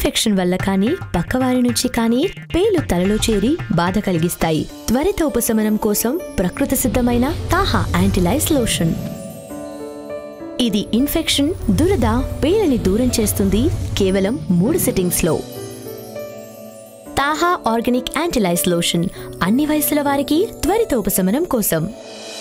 Infection వల్ల కానీ పక్కవారి నుంచి కానీ పేలు తలలో చేరి బాధ కలిగిస్తాయి. త్వరిత ఉపశమనం కోసం ప్రకృతి సిద్ధమైన తాహా యాంటీలైస్ లోషన్. ఇది ఇన్ఫెక్షన్, దురద, పేలని దూరం చేస్తుంది కేవలం 3 సిట్టింగ్స్ లో. తాహా ఆర్గానిక్ యాంటీలైస్ లోషన్ అన్ని వయసుల వారికి త్వరిత ఉపశమనం కోసం.